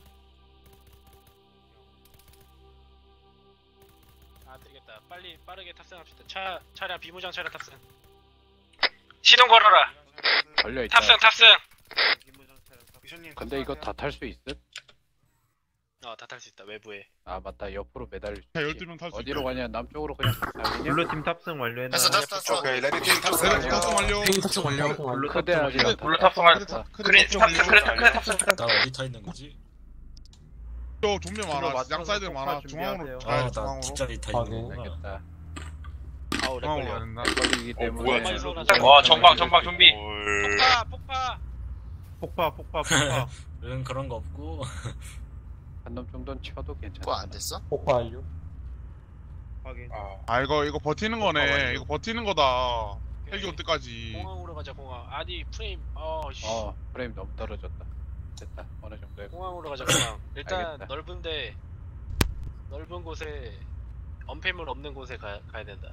아 되겠다. 빨리 빠르게 탑승합시다. 차 차량 비무장 차량 탑승. 시동 걸어라. 걸려 있다. 탑승 탑승. 비쇼님. 근데 이거 다 탈 수 있음? 어 다 탈 수 있다. 외부에. 아 맞다. 옆으로 매달릴 수 자, 있지. 열두 명 탈 수 어디로 있다. 가냐? 남쪽으로 그냥 가냐? 블루팀 탑승 완료했나요? 됐어, 됐어, 됐어. 오케이, 레드팀 탑승. 레드 탑승 완료. 팽이 탑승 완료. 블루 크대 탑승 아직 완료. 안 블루 탔다. 탑승 완료. 탔다. 그래 탑승 그래 그래 탑승. 나 어디 타 있는 거지? 저 종류 많아. 맞춰서 양사이드 많아. 폭발 중앙으로 준비하세요. 가야 아, 돼. 나 중앙으로. 뒷자리 타 아, 있는 네. 거구나. 알겠다. 아우 렉 중앙으로 가야 걸려. 된다. 걸리기 때문에. 뭐야, 빨리 쏘라. 어, 전방 전방 준비. 올. 폭파 폭파. 폭파 폭파 폭파. 응 그런 거 없고. 한 놈 정도는 쳐도 괜찮아. 그거 안 됐어? 폭파 완료. 확인. 아 이거 이거 버티는 거네. 이거 버티는 거다. 헬기 올 때까지. 공항으로 가자 공항. 아니 프레임. 어 씨. 어 프레임 너무 떨어졌다. 됐다. 어느 정도에. 공항으로 가자 공항. 일단 알겠다. 넓은데 넓은 곳에 언패물 없는 곳에 가, 가야 된다.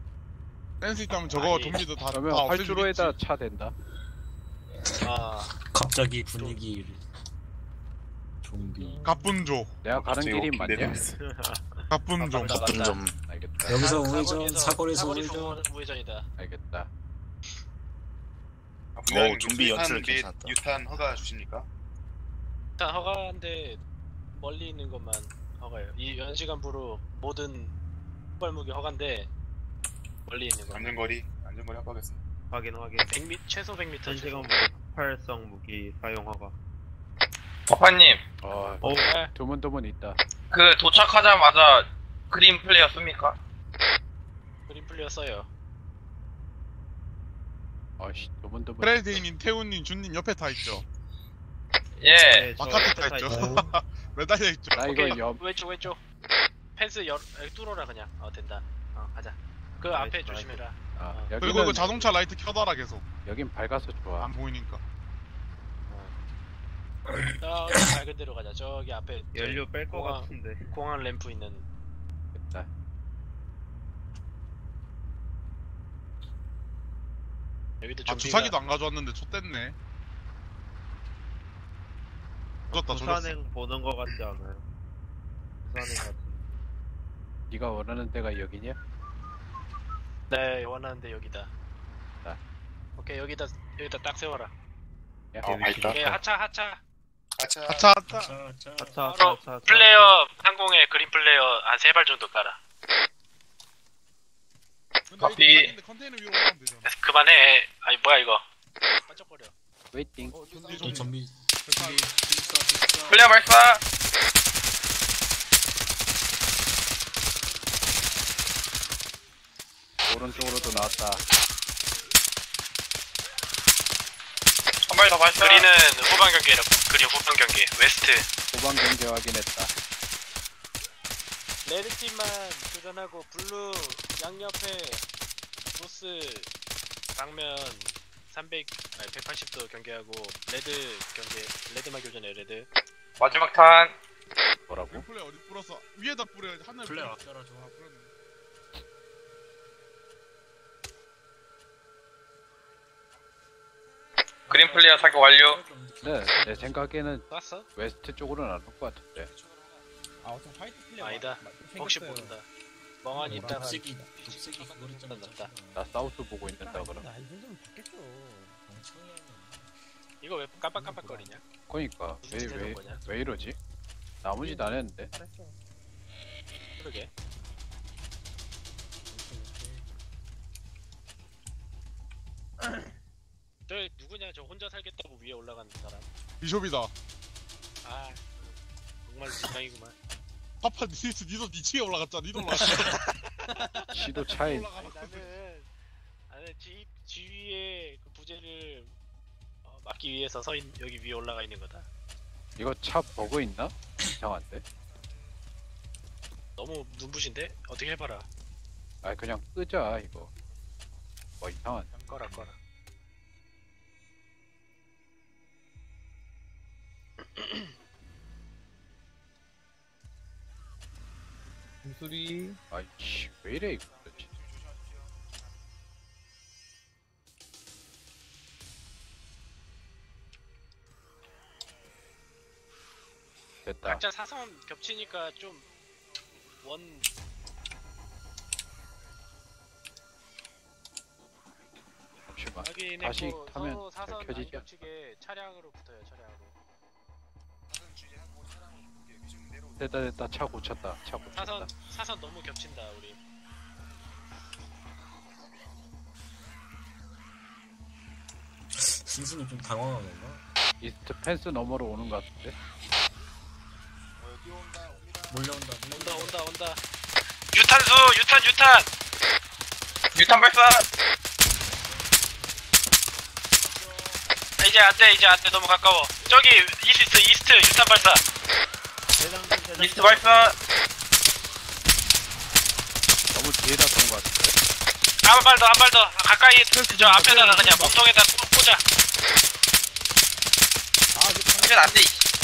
댄스 있다면 저거 아니, 좀비도 다, 다 그러면 없애주겠지. 활주로에다 차 된다. 아 갑자기 분위기 좀비. 갑분조. 내가 가는 길이 맞냐? 갑분조. 갑분점. 알겠다. 여기서 우회전, 사거리에서 사거리 우회전. 우회전이다. 알겠다. 오, 좀비 연출 유탄 및 괜찮다. 유탄 허가 주십니까? 일단 허가인데 멀리 있는 것만 허가예요. 이 연시간부로 모든 폭발무기 허가인데 멀리 있는 거. 안전거리 안전거리 허가하겠습니다. 확인 확인. 백 미, 최소 백 미터. 현시간부로 폭발성 무기 사용 허가. 버파님, 어, 오, 드문드문 있다. 그 도착하자마자 그린 플레이어 씁니까? 그린 플레이어 써요. 아씨, 드문드문. 프레데이님, 태훈님, 준님 옆에 다 있죠. 예. 네, 저 마카트 옆에 다 있죠. 있어요. 매달려 있죠. 나 오케이, 이거 옆. 왼쪽 왼쪽. 펜스 열 에, 뚫어라 그냥. 어 된다. 어 가자. 그 나이스, 앞에 나이스. 조심해라. 아, 어. 여기는 그리고 그 자동차 라이트 켜놔라 계속. 여긴 밝아서 좋아. 안 보이니까. 저기 밝은 데로 가자. 저기 앞에 연료 뺄 거 공항- 같은데. 공항 램프 있는. 됐다. 여기도 아 좀비가. 주사기도 안 가져왔는데 좆됐네. 조졌다 조졌어. 부산행 보는 거 같지 않아요? 부산행 같은. 네가 원하는 데가 여기냐? 네 원하는데 여기다. 자. 오케이 여기다 여기다 딱 세워라. 야, 어, 맛있다. 오케이 하차 하차. 아차. 아차 아차. 자, 자. 아차 바로 아차 아차. 플레이어 항공에 그린 플레이어 한 세 발 정도 깔아. 근데 커피. 이 주사기인데 컨테이너 위로 올라가면 되잖아. 그래서 그만해. 아니 뭐야 이거. 반짝거려. 웨이팅. 어, 준비 또 준비. 좀비. 됐다. 좀비. 필사, 필사. 플레이어 발사! 오른쪽으로도 나왔다. 한 발 더 발사! 그린은 후방 경기라. 그린 후방 경기. 웨스트. 후방 경계 확인했다. 레드 팀만 교전하고 블루 양옆에 보스 방면 삼백 아니 백팔십 도 경계하고 레드 경계 레드만 교전해 레드. 마지막 탄! 뭐라고? 플레이 어디 뿌렸어? 위에다 뿌려야지. 하늘 플레이 뿌려. 아껴라줘. 아, 뿌렸네. 그린 플레이어 사격 완료. 네, 내 생각에는 쐈어? 웨스트 쪽으로는 안 올 것 같은데. 아 어떤 화이트 플레이 아니다. 혹시 모른다. 멍하니 있다가 녹색이 녹색이 그걸 있잖아. 났다. 나 사우스 보고 있는다 그럼. 아, 이 정도면 받겠어. 멍청이야. 이거 왜 깜빡깜빡거리냐? 그러니까 왜 무슨 짓 왜 하는 거냐? 왜 이러지? 아무 짓 안 했는데. 잘했어. 그러게. 저 누구냐? 저 혼자 살겠다고 위에 올라가는 사람. 비숍이다. 아 정말 지방이구만. 파파 니 니도 니치에 올라갔잖아. 니도 올라갔잖아. 시도 차이. 아니, 나는 나는 지 지위에 그 부재를 어, 막기 위해서 서 있, 여기 위에 올라가 있는 거다. 이거 차 버그 있나? 이상한데. 너무 눈부신데? 어떻게 해봐라. 아 그냥 끄자 이거. 뭐 이상한. 꺼라 꺼라. 무술이 아이씨 왜 이래 이거 도대체. 됐다. 각자 사선 겹치니까 좀 원 잠시만. 확인했고 다시 서로 하면 잘 사선 안 켜지지. 겹치게 차량으로 붙어요 차량으로. 사선 주의하고 차량 이렇게 좀 내려오세요. 됐다 됐다 차 고쳤다. 차 고쳤다. 사선 사선 너무 겹친다 우리. 신순이 좀 당황한 건가? 이스트 펜스 너머로 오는 것 같은데. 어, 여기 온다 옵니다. 몰려온다. 온다 온다 온다. 유탄수 유탄 유탄. 유탄 발사! 아, 이제 안돼 이제 안돼 너무 가까워. 저기 이스트 이스트 유탄 발사. 대장군 대장군. 이스트 발사! 너무 뒤에다 쏜 것 같은데. 한 발 더 한 발 더 가까이 저 앞에다가 그냥 몸통에다 꽂- 꽂아. 이건 안 돼.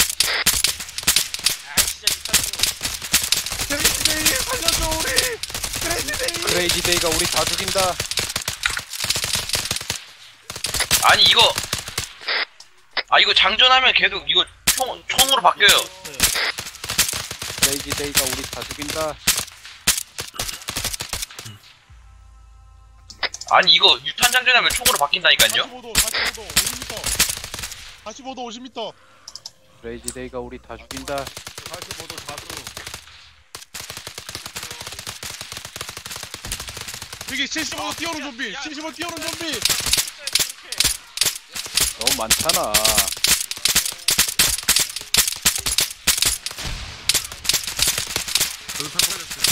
아 진짜 유탄수. 크레이지데이 살려줘 우리. 크레이지데이. 크레이지데이가 우리 다 죽인다. 아니 이거 아 이거 장전하면 계속 이거 총 총으로 바뀌어요. 레이지 데이가 우리 다 죽인다. 아니 이거 유탄 장전하면 총으로 바뀐다니까요. 사십오 도, 사십오 도, 오십 미터. 사십오 도, 오십 미터. 레이지 데이가 우리 다 죽인다. 사십오 도 다수. 여기 칠십오 도 뛰어오는 좀비. 칠십오 도 뛰어오는 좀비. 너무 많잖아. 저도 다 살렸어요.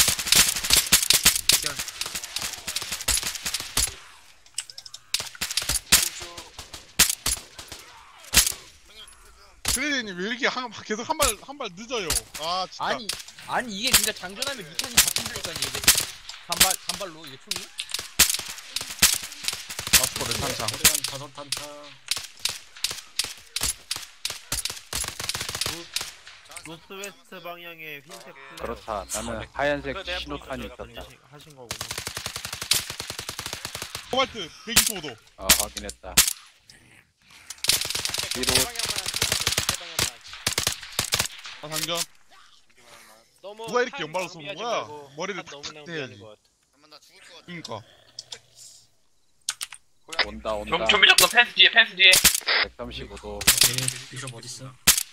트레이님 왜 이렇게 한, 계속 한 발 한 발 늦어요? 아 진짜. 아니 아니 이게 진짜 장전하면 유탄이 바뀐다니까 이게 단발 단발로 이게 총이. 파스포르 탄창. 한 다섯 탄창. 노스웨스트 방향에 흰색 플레어. 그렇다. 나는 하얀색 신호탄이 있었다. 하신 거구나. 코발트 백이십오 도. 아 확인했다. 뒤로 아 장전. 너무 누가 이렇게 타임 연발로 쏘는 낭비하지 거야? 말고 머리를 한 너무 탁탁 낭비하는 대야지. 것 같아. 그니까. 온다 온다. 좀 좀비 접근 펜스 뒤에 펜스 뒤에. 백삼십오 도. 비숍 어딨어?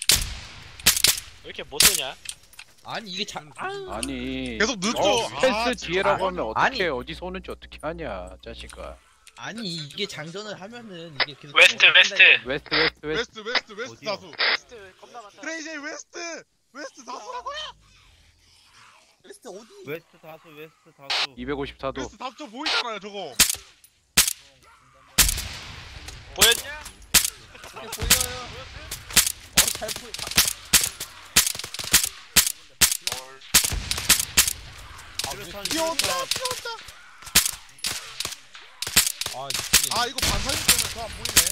왜 이렇게 못 쏘냐? 아니 이게 장 아니 계속 늦죠. 어, 펜스 아, 뒤에라고 하면 어떻게 아니. 어디서 오는지 어떻게 하냐 자식아. 아니 이게 장전을 하면은 이게 계속 웨스트 총이 웨스트. 바뀐다니까. 웨스트 웨스트 웨스트. 웨스트 웨스트 웨스트 어디요? 다수. 웨스트 겁나 많다. 트레이지 웨스트 웨스트 다수라고요? 웨스트 어디? 웨스트 다수, 웨스트 다수. 이백오십사 도. 웨스트 다수 보이잖아요 저거. 보였냐? 이게 보여요. 어잘 보여. 아, 왜 뛰어온다 뛰어온다. 아, 이게 아 이거 반사님 때문에 더 안 보이네.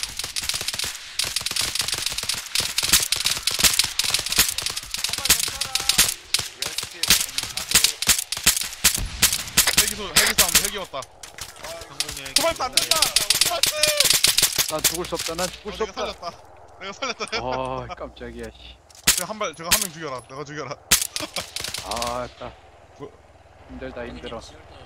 헬기소 헬기 싸움 헬기 왔다. 코발트 안 된다. 코발트. 난 죽을 수 없다. 난 죽을 수 어, 내가 없다. 살렸다. 내가 살렸다. 아 깜짝이야. 씨. 제가 한 발, 제가 한 명 죽여라. 내가 죽여라. 아, 딱 힘들다 힘들어.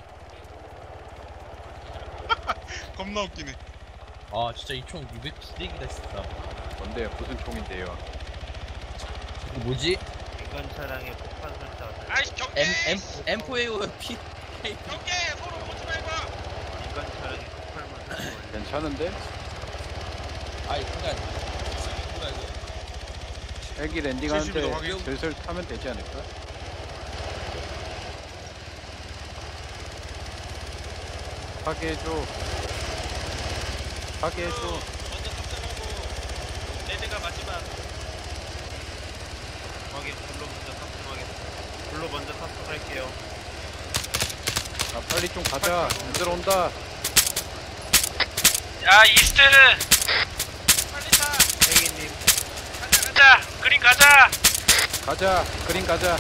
겁나 웃기네. 아 진짜 이 총 유백 쓰레기다 진짜. 뭔데 무슨 총인데요? 이거 뭐지? 인간 차량에 폭탄 설자. 아이씨 경계. M M M4A5 P 경계 서로 오지 말고. 인간 차량에 폭탄만 설자. 괜찮은데? 아이 그니까 뭐야 이거. 헬기 칠십이 도 랜딩하는데 확인. 슬슬 타면 되지 않을까? 타게 해줘. 타게 해줘. 먼저 탑승하고 레드가 마지막. 확인, 불로 먼저 탑승하겠. 불로 먼저 탑승할게요. 아 빨리 좀 가자. 애들 온다. 야 이스트. 빨리 타. 혜기님, 가자 가자. 그린 가자. 가자. 그린 가자.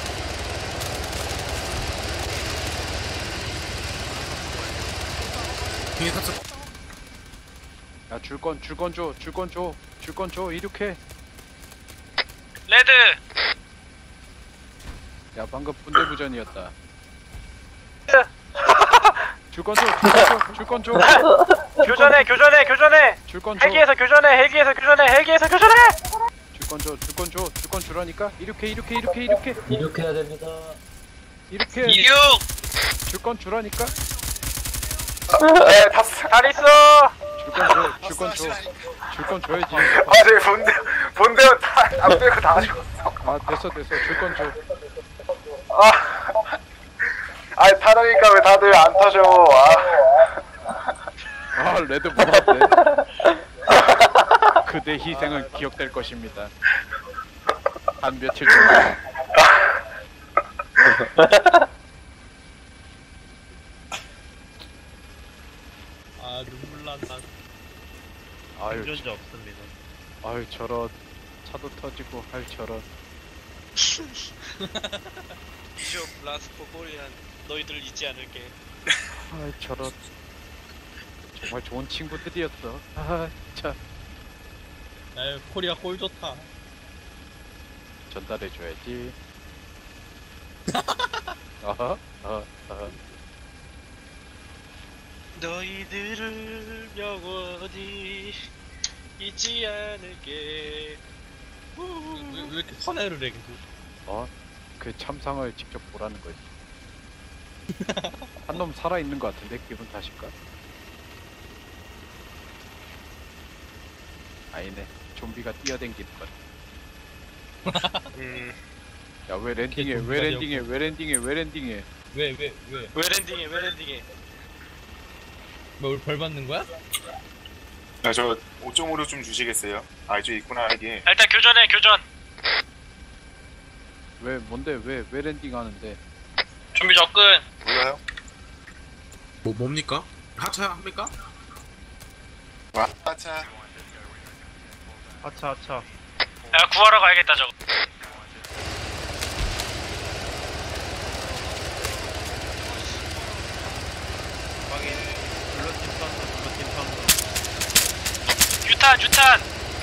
비행기 탑승. 야 줄건 줄건 줘. 줄건 줘. 줄건 줘. 이륙해. 레드. 야 방금 분대부전이었다. 줄건 줘. 줄건 줘. 줄건 줘. 교전해 교전해 교전해. 줄건 줘. 헬기에서 교전해 헬기에서 교전해 헬기에서 교전해. 줄건 줘. 줄건 줘. 줄건 주라니까. 이륙해 이륙해 이륙해 이륙해. 이륙해야 됩니다. 이륙해. 이륙. 줄건 주라니까. 네, 잘 있어. 줄건 줘. 줄건 줘. 줄건 줘야지. 아, 네, 본대, 본대원 다, 안 빼고 다 죽었어. 아 됐어 됐어. 줄건 줘. 아, 아, 타라니까 왜 다들 안 타셔? 아, 아 레드 못 왔대. 그대 희생은 기억될 것입니다. 한 며칠 전에. 아 눈물 난다. 아유, 운전자 없습니다. 아유 저런 차도 터지고 할 저런. 비숍 라스포 코리안 너희들 잊지 않을게. 아이 저런. 정말 좋은 친구들이었어. 아 참. 야 코리아 꼴 좋다. 전달해줘야지. 어허 어허 어허. 너희들을 영원히 잊지 않을게. 왜, 왜 이렇게 선회를 해 계속? 어? 그 참상을 직접 보라는 거지. 한 놈 살아있는 것 같은데 기분 탓일까? 아니네. 좀비가 뛰어댕기는 것 같아. 음. 야 왜 랜딩해 왜 랜딩해 왜 랜딩해 왜 랜딩해 왜 왜 왜? 왜 랜딩해 왜 랜딩해? 뭐 우리 벌 받는 거야? 야, 저 오 점 오로 좀 주시겠어요? 아, 저 있구나, 이게. 일단 교전해 교전. 왜 뭔데 왜 왜 랜딩 하는데? 준비 접근. 몰라요? 뭐 뭡니까? 하차 합니까? 와, 아차. 아차 아차. 야 구하러 가야겠다 저거. 확인. 블루팀 선수 블루팀 선수. 유탄 유탄.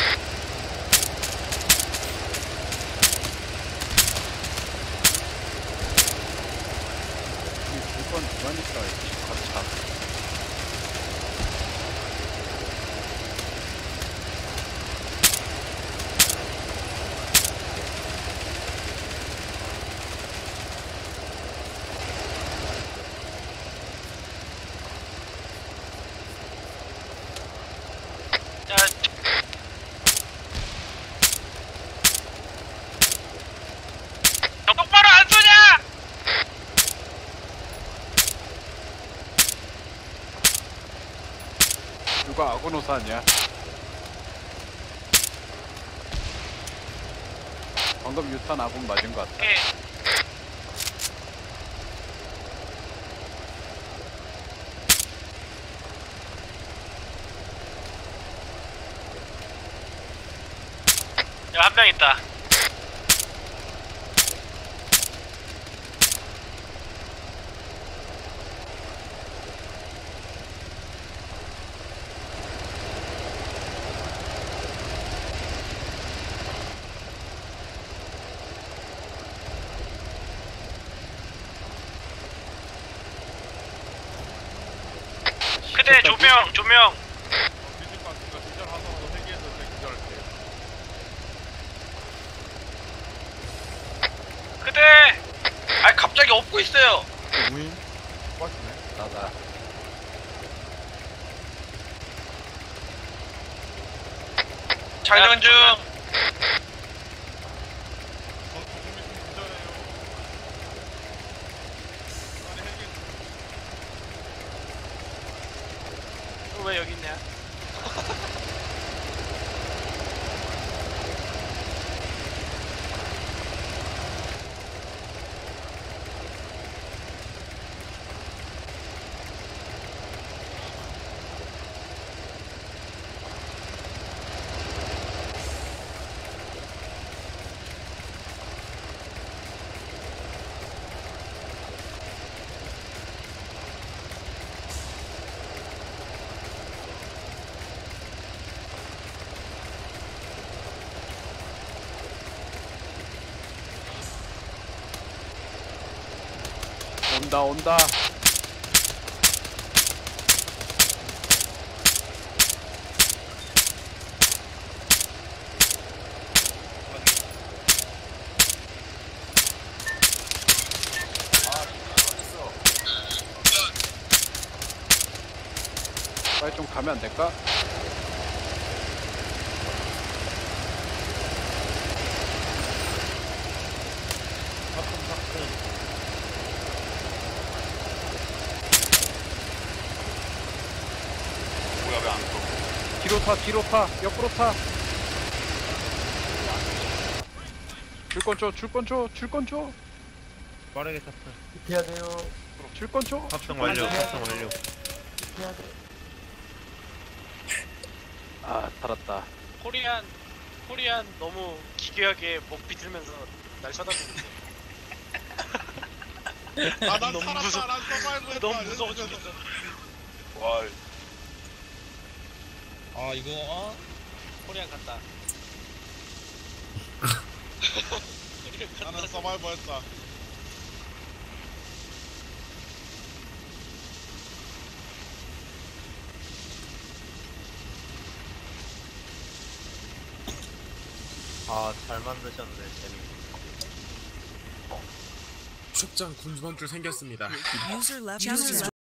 이두번 누가니까 가차. 야. 너 똑바로 안 쏘냐? 누가 아고노사냐? 방금 유탄 아군 맞은 것 같다. 야 한 명 있다. 그대 조명 조명. 뒤질 것 같으니까 기절하서 회계에서 기절할게. 그대. 아 갑자기 없고 있어요. 무인? 빠지네. 나다. 장전 중. 왜 여기 있냐? 온다 온다. 빨리 좀 가면 안 될까? 뭐야, 왜 안 떠? 뒤로 타 뒤로 타 옆으로 타. 줄건 줘 줄건 줘 줄건 줘. 빠르게 탑승. 해야 돼요. 줄건 줘. 탑승 완료. 탑승 완료. 해야 돼. 아 살았다. 코리안 코리안 너무 기괴하게 목 비틀면서 날 쳐다보고 있어. 아, 난 너무 살았다. 무서워. 난 서바이브 했다. 너무 무서워 죽겠어. 와, 아 이거 어? 코리안 처리한 갔다. 나는 서바이버 했다. 아, 잘 만드셨네, 재미. 책장 군주방줄 생겼습니다. User left.